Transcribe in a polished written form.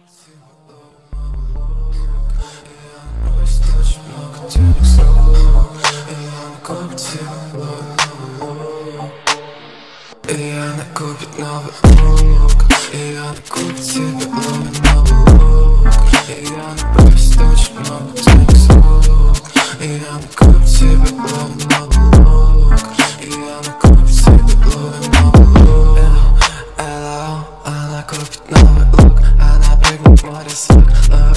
И она купит новый лук, и она купит себе новый лук. И она просит очень много денег за лук. И она купит себе новый лук. И она купит себе новый лук. Она купит новый лук, она прыгнет в море сок.